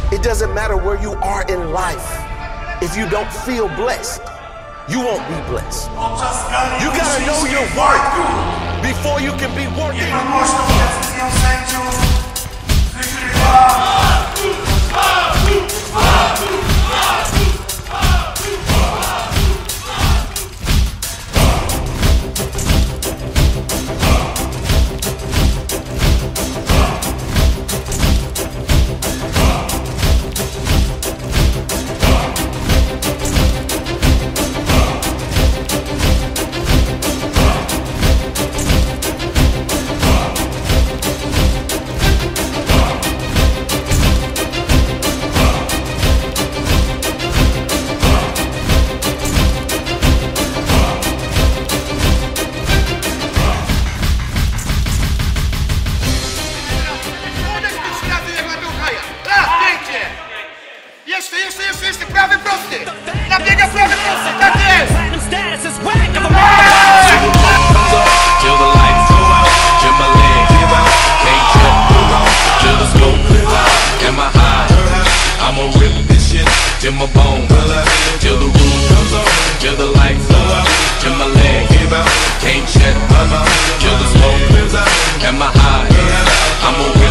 It doesn't matter where you are in life. If you don't feel blessed, you won't be blessed. You gotta know your worth before you can be working. Jeszcze, prawy prosty! Nabiega prawy prosty, tak jest! Till the lights go out, till my legs give out, can't tell, till the smoke clear out, am I high? I'ma rip this shit till my bones, till the roof comes on, till the lights go out, till my legs give out, can't check, till the smoke clears out, am I high? I'ma rip